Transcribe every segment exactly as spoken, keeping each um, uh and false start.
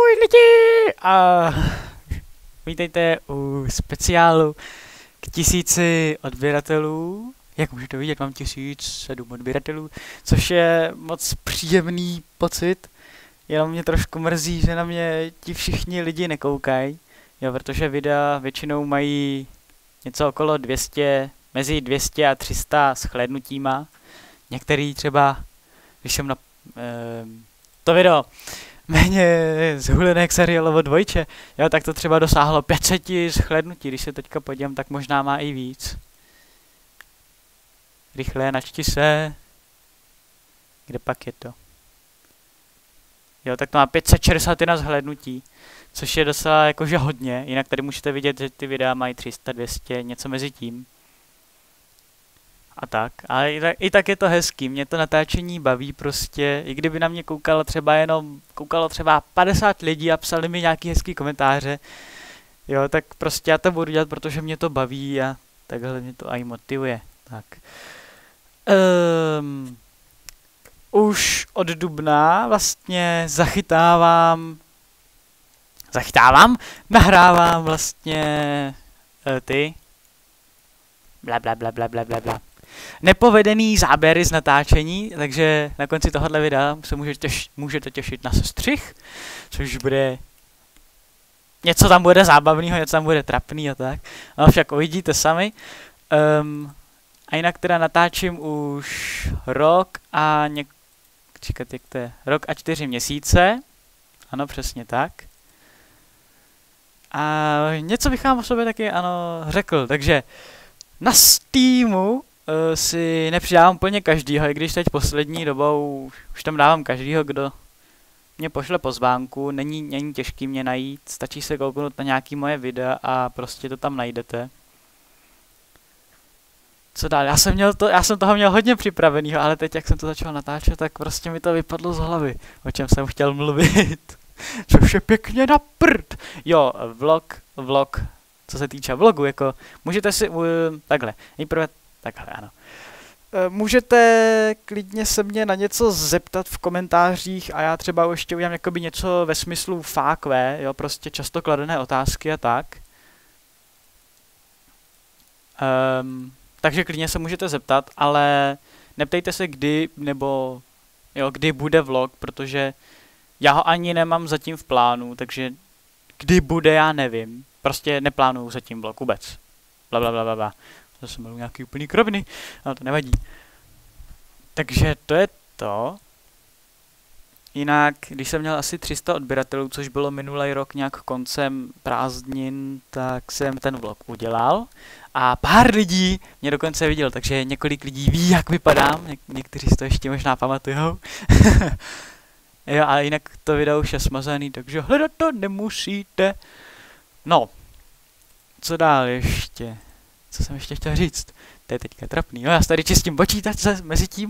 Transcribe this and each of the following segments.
Ahoj lidi! A vítejte u speciálu k tisíci odběratelů. Jak můžete vidět, mám tisíc sedm odběratelů, což je moc příjemný pocit. Jenom mě trošku mrzí, že na mě ti všichni lidi nekoukají, jo, protože videa většinou mají něco okolo dvě stě, mezi dvě stě a tři sta shlédnutíma. Některý třeba, když jsem na eh, to video méně zhulené jak seriálovo dvojče, jo, tak to třeba dosáhlo pět set shlédnutí, když se teďka podívám, tak možná má i víc. Rychle, načti se. Kde pak je to? Jo, tak to má pět set šedesát jedna zhlédnutí, což je docela jakože hodně, jinak tady můžete vidět, že ty videa mají tři sta, dvě stě, něco mezi tím. A tak, ale i tak, i tak je to hezký, mě to natáčení baví prostě, i kdyby na mě koukalo třeba jenom, koukalo třeba padesát lidí a psali mi nějaký hezký komentáře, jo, tak prostě já to budu dělat, protože mě to baví a takhle mě to i motivuje, tak. Um, už od dubna vlastně zachytávám, zachytávám, nahrávám vlastně uh, ty, bla bla bla bla bla bla bla. Nepovedený záběry z natáčení, takže na konci tohohle videa se můžete, těš, můžete těšit na sestřih, což bude, něco tam bude zábavného, něco tam bude trapný a tak, no však uvidíte sami. Um, a jinak teda natáčím už rok a něk... čekat, jak to je, rok a čtyři měsíce, ano, přesně tak. A něco bych vám o sobě taky, ano, řekl, takže na Steamu Uh, si nepřidávám úplně každýho, i když teď poslední dobou už tam dávám každýho, kdo mě pošle pozvánku, není, není těžký mě najít, stačí se kouknout na nějaký moje videa a prostě to tam najdete. Co dál? Já jsem, měl to, já jsem toho měl hodně připravenýho, ale teď jak jsem to začal natáčet, tak prostě mi to vypadlo z hlavy, o čem jsem chtěl mluvit. Což je pěkně na prd. Jo, vlog, vlog, co se týče vlogu, jako můžete si, uh, takhle, nejprve takhle, ano. E, můžete klidně se mě na něco zeptat v komentářích a já třeba ještě udělám jakoby něco ve smyslu F A Q, jo, prostě často kladené otázky a tak. Um, takže klidně se můžete zeptat, ale neptejte se kdy, nebo jo, kdy bude vlog, protože já ho ani nemám zatím v plánu, takže kdy bude, já nevím. Prostě neplánuju zatím vlog vůbec. Blablabla. Zase mám nějaký úplný krovny, ale to nevadí. Takže to je to. Jinak, když jsem měl asi tři sta odběratelů, což bylo minulý rok nějak koncem prázdnin, tak jsem ten vlog udělal. A pár lidí mě dokonce viděl, takže několik lidí ví, jak vypadám. Něk někteří si to ještě možná pamatujou. Jo, a jinak to video už je smazaný, takže hledat to nemusíte. No, co dál ještě? Co jsem ještě chtěl říct? To je teďka trapný. Jo, já si tady čistím počítač mezi tím.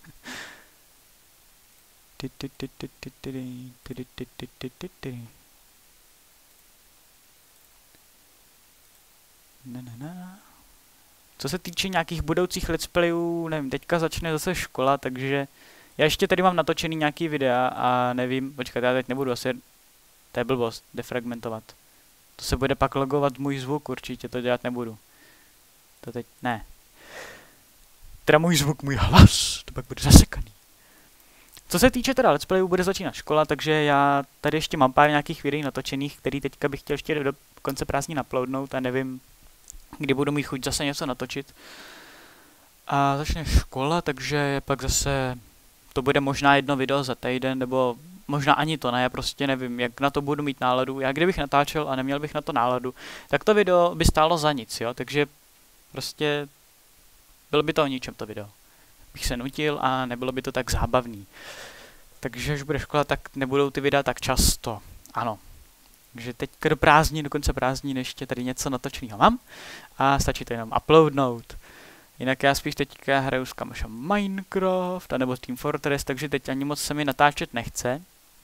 Ne, ne, ne. Co se týče nějakých budoucích let's playů, nevím, teďka začne zase škola, takže já ještě tady mám natočený nějaký videa a nevím, počkat, já teď nebudu asi, to je blbost, defragmentovat. To se bude pak logovat můj zvuk, určitě to dělat nebudu. To teď ne. Teda můj zvuk, můj hlas, to pak bude zasekaný. Co se týče teda let's playů, bude začínat škola, takže já tady ještě mám pár nějakých videí natočených, který teďka bych chtěl ještě do konce prázdnin uploadnout a nevím, kdy budu mít chuť zase něco natočit. A začne škola, takže pak zase to bude možná jedno video za týden, nebo možná ani to ne, já prostě nevím, jak na to budu mít náladu. Já kdybych natáčel a neměl bych na to náladu, tak to video by stálo za nic, jo, takže prostě bylo by to o ničem to video. Bych se nutil a nebylo by to tak zábavný. Takže až bude škola, tak nebudou ty videa tak často. Ano. Takže teďka do prázdnin, do konce prázdnin ještě tady něco natočeného mám. A stačí to jenom uploadnout. Jinak já spíš teďka hraju s kamošem Minecraft, anebo Team Fortress, takže teď ani moc se mi natáčet nechce.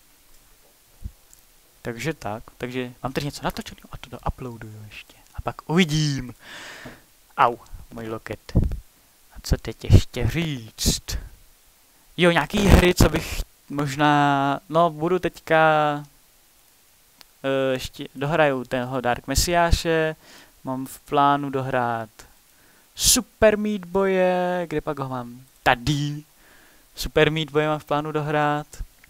Takže tak. Takže mám tady něco natočeného a to uploaduju ještě. A pak uvidím. Au, můj loket. A co teď ještě říct? Jo, nějaký hry, co bych možná, no budu teďka uh, ještě dohraju tenho Dark Messiáše, mám v plánu dohrát Super Meat Boye, kde pak ho mám? Tady. Super Meat Boye mám v plánu dohrát.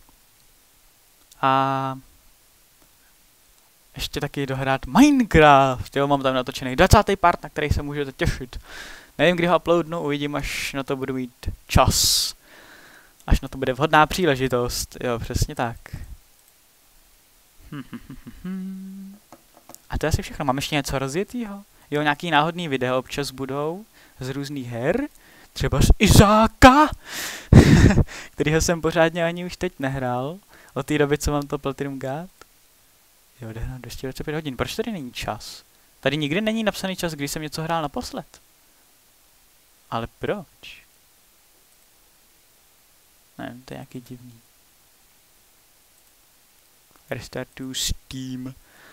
A ještě taky dohrát Minecraft, jo, mám tam natočený dvacátý part, na který se můžete těšit. Nevím, kdy ho uploadnu, uvidím, až na to budu mít čas. Až na to bude vhodná příležitost, jo, přesně tak. A to je asi všechno, mám ještě něco rozjetýho? Jo, nějaký náhodný video občas budou z různých her, třeba z Izáka, kterýho jsem pořádně ani už teď nehrál, od té doby, co mám to Platinum God. Jo, jde na dvě stě dvacet pět hodin, proč tady není čas? Tady nikdy není napsaný čas, když jsem něco hrál naposled. Ale proč? Ne, to je nějaký divný. Restart to Steam.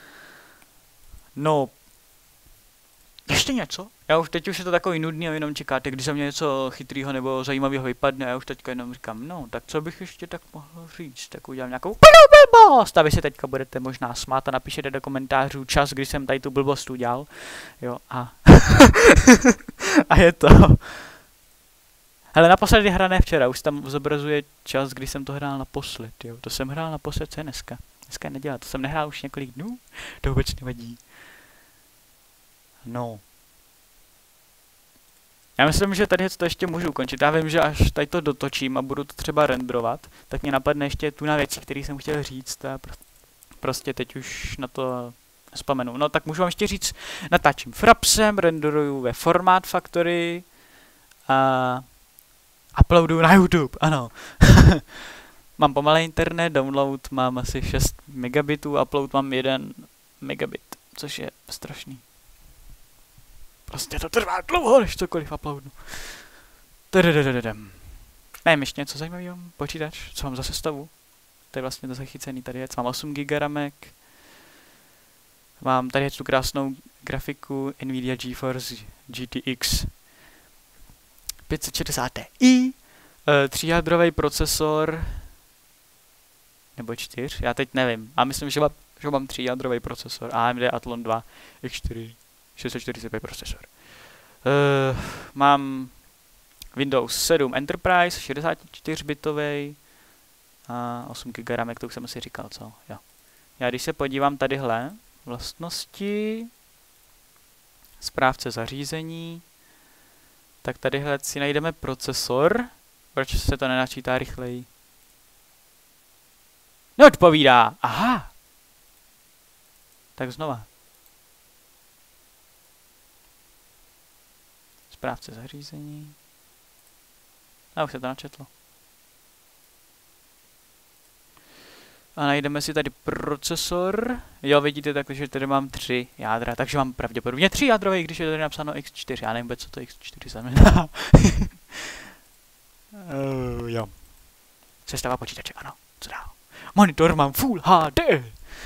No. Ještě něco? Já už teď už je to takový nudný a jenom čekáte, když za mě něco chytrýho nebo zajímavého vypadne a já už teďka jenom říkám, no, tak co bych ještě tak mohl říct, tak udělám nějakou blbost a vy si teďka budete možná smát a napíšete do komentářů čas, když jsem tady tu blbost udělal, jo, a a je to. Hele, naposledy hrané včera, už tam zobrazuje čas, kdy jsem to hrál naposled, jo, to jsem hrál naposled, co je dneska, dneska je nedělá, to jsem nehrál už několik dnů, to vůbec nevadí. No. Já myslím, že tady to ještě můžu ukončit. Já vím, že až tady to dotočím a budu to třeba renderovat, tak mě napadne ještě tu na věci, které jsem chtěl říct a prostě teď už na to vzpomenu. No tak můžu vám ještě říct, natáčím Frapsem, renderuju ve Format Factory a uploaduju na YouTube, ano. Mám pomalý internet, download mám asi šest megabitů, upload mám jeden megabit, což je strašný. Prostě to trvá dlouho, než cokoliv uploadnu. Nevím, ještě něco zajímavého? Počítač, co mám za sestavu? To je vlastně to zachycený tady, mám osm giga ramek. Mám tady tu krásnou grafiku Nvidia GeForce G T X pět set šedesát Ti, tříjádrový procesor, nebo čtyř, já teď nevím, a myslím, že mám, že mám tříjádrový procesor, A M D Athlon dva X čtyři. šest set čtyřicet pět procesor. Uh, mám Windows sedm Enterprise, šedesát čtyři bitový a osm giga ramek, to už jsem asi říkal, co? Jo. Já když se podívám tadyhle, vlastnosti, správce zařízení, tak tadyhle si najdeme procesor, proč se to nenačítá rychleji? Neodpovídá, aha! Tak znova. Správce zařízení. A už se to načetlo. A najdeme si tady procesor. Jo, vidíte, takže tady mám tři jádra, takže mám pravděpodobně tři jádrové, když je tady napsáno X čtyři. Já nevím vůbec, co to X čtyři znamená. uh, jo. Sestava počítače, ano. Co dál? Monitor mám Full H D.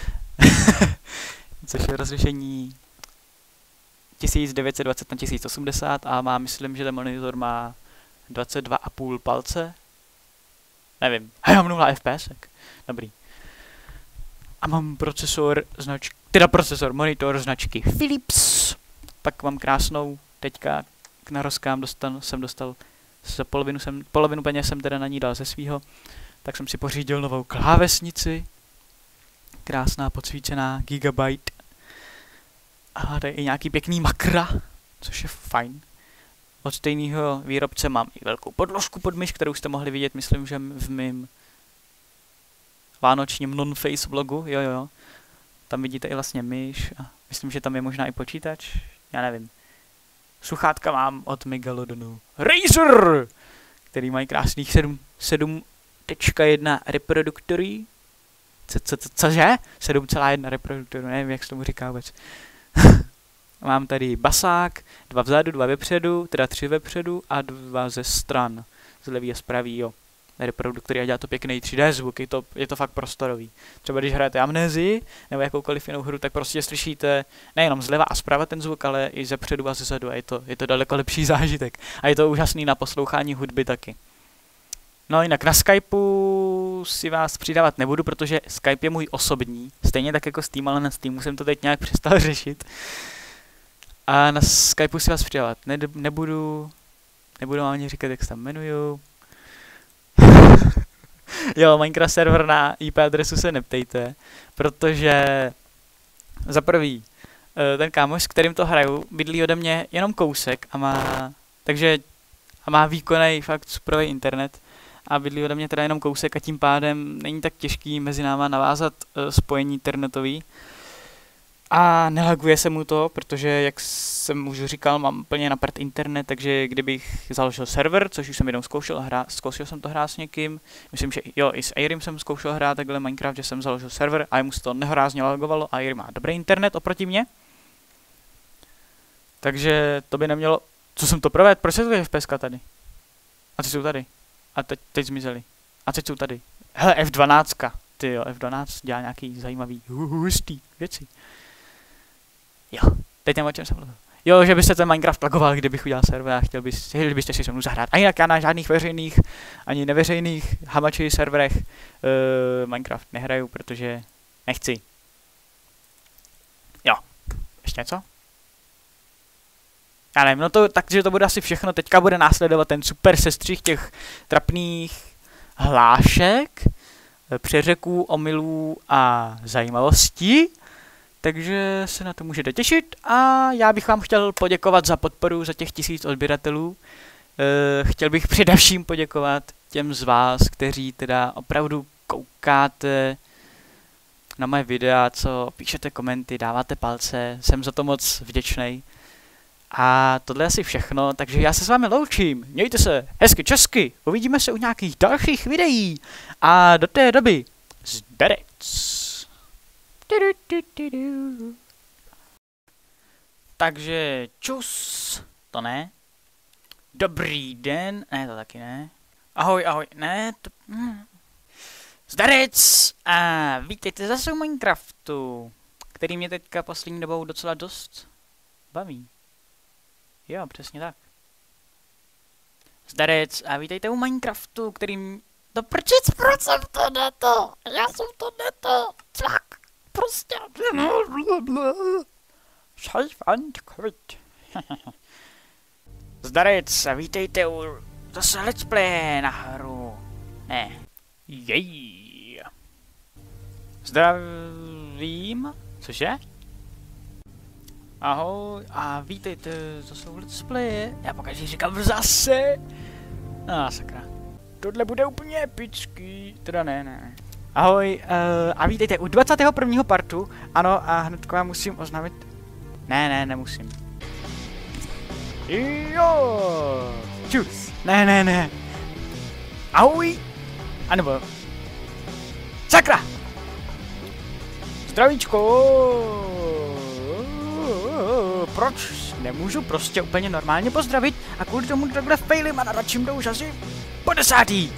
Což je rozlišení tisíc devět set dvacet na tisíc osmdesát a má, myslím, že ten monitor má dvacet dva a půl palce. Nevím. A já mám nula F P S. Dobrý. A mám procesor značky, teda procesor, monitor značky Philips. Pak mám krásnou, teďka k narozkám dostal, jsem dostal za polovinu, jsem, polovinu peněz jsem teda na ní dal ze svýho. Tak jsem si pořídil novou klávesnici. Krásná, podsvícená, Gigabyte. A tady je nějaký pěkný makra, což je fajn. Od stejného výrobce mám i velkou podložku pod myš, kterou jste mohli vidět, myslím, že v mým vánočním non-face vlogu, jo jo jo. Tam vidíte i vlastně myš a myslím, že tam je možná i počítač, já nevím. Sluchátka mám od Megalodonu Razer, který mají krásných sedm tečka jedna reproduktory. Co, co, co, cože? sedm celá jedna reproduktorů, nevím, jak se tomu říká vůbec. Mám tady basák, dva vzadu, dva vepředu, teda tři vepředu a dva ze stran. Z levý a z pravý, jo. Reproduktory a dělá to pěkný tři dé zvuk, je to, je to fakt prostorový. Třeba když hrajete Amnezii nebo jakoukoliv jinou hru, tak prostě slyšíte nejenom zleva a zprava ten zvuk, ale i ze předu a ze zadu a je to, je to daleko lepší zážitek. A je to úžasný na poslouchání hudby taky. No jinak na Skypeu si vás přidávat nebudu, protože Skype je můj osobní, stejně tak jako Steam, ale na Steamu jsem to teď nějak přestal řešit. A na Skypeu si vás přidávat ne, nebudu, nebudu vám ani říkat, jak se tam jmenuju. Jo, Minecraft server na I P adresu se neptejte, protože za prvý, ten kámoš, s kterým to hraju, bydlí ode mě jenom kousek a má, takže, a má výkonný fakt superový internet a bydlí ode mě teda jenom kousek a tím pádem není tak těžký mezi náma navázat uh, spojení internetový. A nelaguje se mu to, protože, jak jsem už říkal, mám plně na prd internet, takže kdybych založil server, což už jsem jednou zkoušel, hrát, zkoušel jsem to hrát s někým, myslím, že jo, i s Airim jsem zkoušel hrát takhle Minecraft, že jsem založil server a jemu se to nehorázně lagovalo a Airim má dobrý internet oproti mně. Takže to by nemělo... Co jsem to provedl? Proč se to je F P S ka tady? A ty jsou tady. A teď, teď zmizeli. A teď jsou tady. Hele, F dvanáct. Ty jo, F dvanáct dělá nějaký zajímavý hustý věci. Jo, teď nevím, o čem jsem mluvil. Jo, že byste ten Minecraft lagoval, kdybych udělal server a chtěl, bys, chtěl byste si se mnou zahrát. A jinak já na žádných veřejných, ani neveřejných hamači serverech uh, Minecraft nehraju, protože nechci. Jo, ještě něco? Já nevím, no to takže to bude asi všechno. Teďka bude následovat ten super sestřih těch trapných hlášek, přeřeků, omylů a zajímavostí. Takže se na to můžete těšit a já bych vám chtěl poděkovat za podporu, za těch tisíc odběratelů. E, chtěl bych především poděkovat těm z vás, kteří teda opravdu koukáte na moje videa, co píšete komenty, dáváte palce, jsem za to moc vděčnej. A tohle je asi všechno, takže já se s vámi loučím. Mějte se hezky česky, uvidíme se u nějakých dalších videí a do té doby zdarec. Takže čus, to ne. Dobrý den, ne, to taky ne. Ahoj, ahoj, ne, to... Hm. Zdarec a vítejte zase u Minecraftu, který mě teďka poslední dobou docela dost baví. Jo, přesně tak. Zdarec a vítejte u Minecraftu, kterým... Do prčic, proč jsem to neto? Já jsem to neto. Tak, prostě... Šajfant kvit. Zdarec a vítejte u... Zase let's play na hru. Ne. Jej. Zdravím. Cože? Ahoj a vítejte, to jsou let's play. Já pokaždé říkám zase. No sakra. Tohle bude úplně epický. Teda ne, ne. Ahoj uh, a vítejte u dvacátého prvního partu. Ano a hnedko já musím oznámit. Ne, ne, nemusím. Jo. Čus. Ne, ne, ne. Ahoj. A nebo. Sakra. Zdravíčko. Proč nemůžu prostě úplně normálně pozdravit a kvůli tomu takhle failím a naračím do už asi po desátý.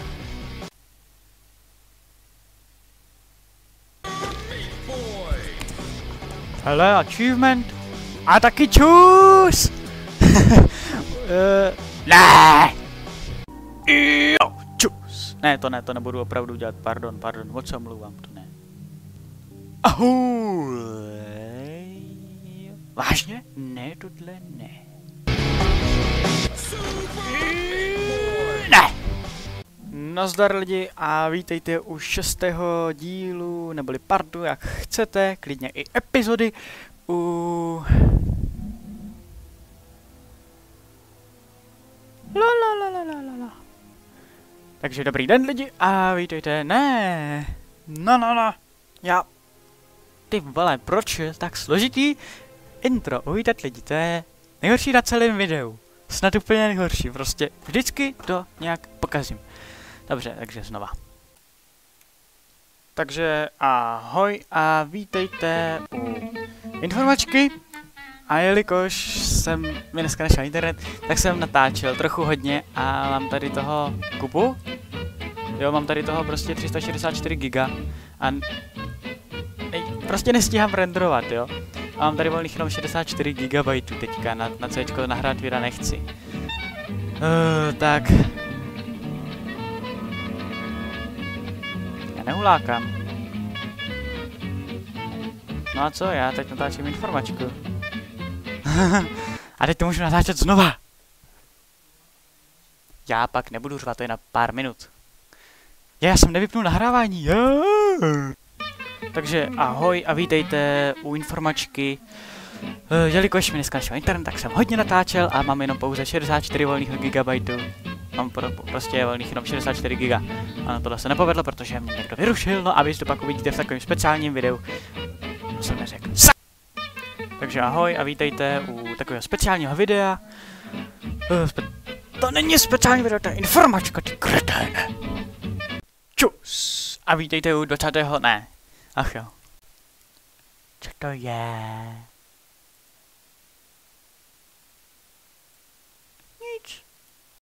Hele, achievement. A taky čus. uh, ne. Jo, čus. Ne, to ne, to nebudu opravdu dělat, pardon, pardon, o co mluvám, to ne. Ahoj. Vážně? Ne, tohle ne. Ne! Nazdar lidi a vítejte u šestého dílu, neboli partu, jak chcete, klidně i epizody u... La la la la la la. Takže dobrý den lidi a vítejte, ne, no no no, já... Ty vole, proč je tak složitý? Intro, uvítat lidi, to je nejhorší na celém videu. Snad úplně nejhorší, prostě vždycky to nějak pokazím. Dobře, takže znova. Takže ahoj a vítejte u informačky. A jelikož jsem mi dneska nešel internet, tak jsem natáčel trochu hodně a mám tady toho kupu. Jo, mám tady toho prostě tři sta šedesát čtyři giga a nej, prostě nestíhám renderovat, jo. A mám tady volných jenom šedesát čtyři gigabajtů teďka, na, na Cčko nahrát videa nechci. Uh, tak. hulákám. No a co, já teď natáčím informačku. A teď to můžu natáčet znova. Já pak nebudu řvat, to je na pár minut. Já jsem nevypnul nahrávání. Takže ahoj a vítejte u informačky. Jelikož mi dneska našel internet, tak jsem hodně natáčel a mám jenom pouze šedesát čtyři volných gigabajtů. Mám pro, prostě volných jenom šedesát čtyři giga. Ano, tohle se nepovedlo, protože mě někdo vyrušil, no a vy to pak uvidíte v takovém speciálním videu. To jsem neřekl. Takže ahoj a vítejte u takového speciálního videa. Uh, spe to není speciální video, to je informačka, ty kreténe. Čus. A vítejte u dvacátého ne. Ach jo. Co to je?